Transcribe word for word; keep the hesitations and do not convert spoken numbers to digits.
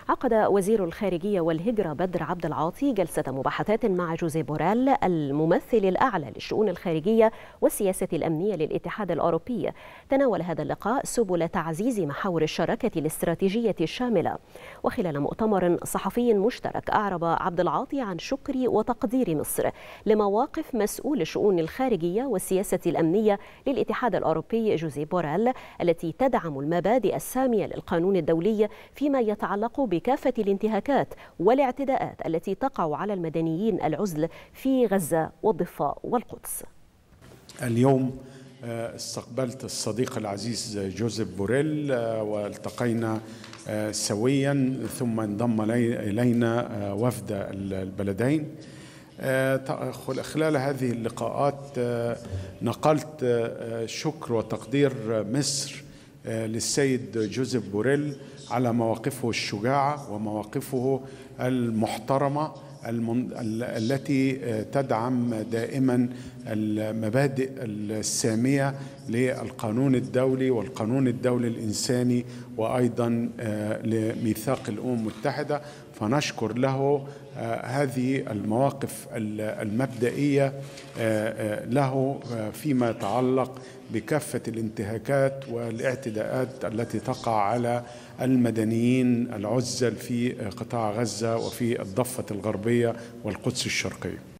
عقد وزير الخارجية والهجرة بدر عبد العاطي جلسة مباحثات مع جوزيف بوريل الممثل الأعلى للشؤون الخارجية والسياسة الأمنية للاتحاد الأوروبي. تناول هذا اللقاء سبل تعزيز محاور الشراكة الاستراتيجية الشاملة. وخلال مؤتمر صحفي مشترك أعرب عبد العاطي عن شكر وتقدير مصر لمواقف مسؤول الشؤون الخارجية والسياسة الأمنية للاتحاد الأوروبي جوزيف بوريل التي تدعم المبادئ السامية للقانون الدولي فيما يتعلق بكافة الانتهاكات والاعتداءات التي تقع على المدنيين العزل في غزة والضفة والقدس. اليوم استقبلت الصديق العزيز جوزيف بوريل والتقينا سويا، ثم انضم إلينا وفد البلدين. خلال هذه اللقاءات نقلت شكر وتقدير مصر للسيد جوزيف بوريل على مواقفه الشجاعة ومواقفه المحترمة التي تدعم دائما المبادئ السامية للقانون الدولي والقانون الدولي الإنساني وأيضا لميثاق الأمم المتحدة. فنشكر له هذه المواقف المبدئية له فيما يتعلق بكافة الانتهاكات والاعتداءات التي تقع على المدنيين العزل في قطاع غزة وفي الضفة الغربية والقدس الشرقية.